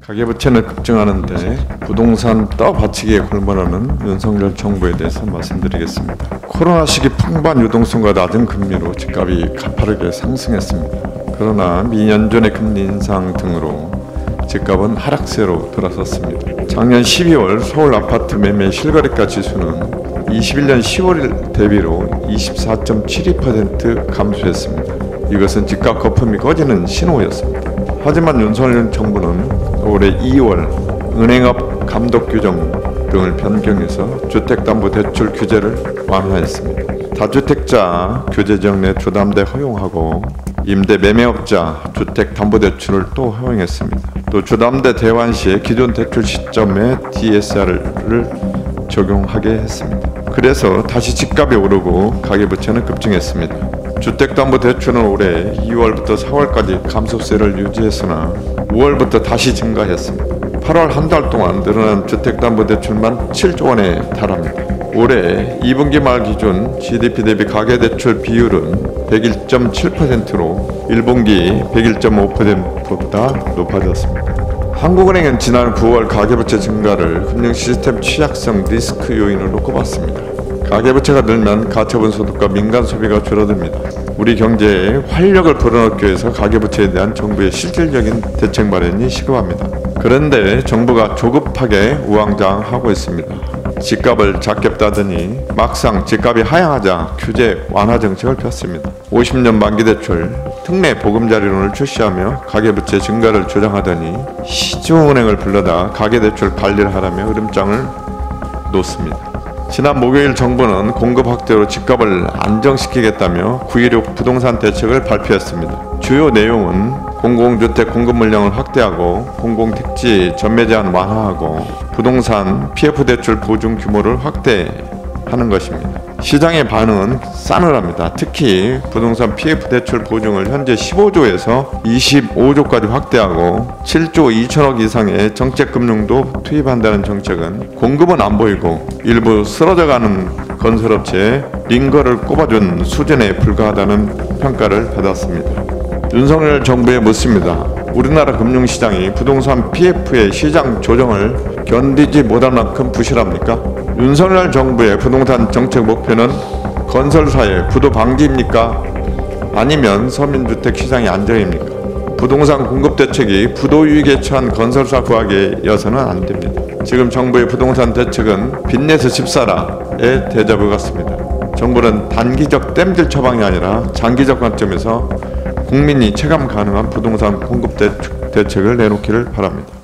가계부채는 급증하는데 부동산 떠받치기에 골몰하는 윤석열 정부에 대해서 말씀드리겠습니다. 코로나 시기 풍부한 유동성과 낮은 금리로 집값이 가파르게 상승했습니다. 그러나 미연준의 금리 인상 등으로 집값은 하락세로 돌아섰습니다. 작년 12월 서울 아파트 매매 실거래가 지수는 21년 10월 대비로 24.72% 감소했습니다. 이것은 집값 거품이 꺼지는 신호였습니다. 하지만 윤석열 정부는 올해 2월 은행업 감독 규정 등을 변경해서 주택담보대출 규제를 완화했습니다. 다주택자 교제지역 내 주담대 허용하고 임대 매매업자 주택담보대출을 또 허용했습니다. 또 주담대 대환 시에 기존 대출 시점에 DSR을 적용하게 했습니다. 그래서 다시 집값이 오르고 가계부채는 급증했습니다. 주택담보대출은 올해 2월부터 4월까지 감소세를 유지했으나 5월부터 다시 증가했습니다. 8월 한 달 동안 늘어난 주택담보대출만 7조 원에 달합니다. 올해 2분기 말 기준 GDP 대비 가계대출 비율은 101.7%로 1분기 101.5%보다 높아졌습니다. 한국은행은 지난 9월 가계부채 증가를 금융시스템 취약성 리스크 요인으로 꼽았습니다. 가계부채가 늘면 가처분 소득과 민간 소비가 줄어듭니다. 우리 경제에 활력을 불어넣기 위해서 가계부채에 대한 정부의 실질적인 대책 마련이 시급합니다. 그런데 정부가 조급하게 우왕좌왕하고 있습니다. 집값을 작게 따더니 막상 집값이 하향하자 규제 완화 정책을 폈습니다. 50년 만기 대출, 특례 보금자리론을 출시하며 가계부채 증가를 주장하더니 시중은행을 불러다 가계대출 관리를 하라며 으름장을 놓습니다. 지난 목요일 정부는 공급 확대로 집값을 안정시키겠다며 9.16 부동산 대책을 발표했습니다. 주요 내용은 공공주택 공급 물량을 확대하고 공공택지 전매 제한 완화하고 부동산 PF 대출 보증 규모를 확대하는 것입니다. 시장의 반응은 싸늘합니다. 특히 부동산 PF 대출 보증을 현재 15조에서 25조까지 확대하고 7조 2천억 이상의 정책금융도 투입한다는 정책은 공급은 안 보이고 일부 쓰러져가는 건설업체에 링거를 꼽아준 수준에 불과하다는 평가를 받았습니다. 윤석열 정부에 묻습니다. 우리나라 금융시장이 부동산 PF의 시장 조정을 견디지 못할 만큼 부실합니까? 윤석열 정부의 부동산 정책 목표는 건설사의 부도 방지입니까? 아니면 서민주택 시장의 안정입니까? 부동산 공급 대책이 부도 위기에 처한 건설사 구하기여서는 안 됩니다. 지금 정부의 부동산 대책은 빚내서 집 사라의 대자보 같습니다. 정부는 단기적 땜질 처방이 아니라 장기적 관점에서 국민이 체감 가능한 부동산 공급 대책을 내놓기를 바랍니다.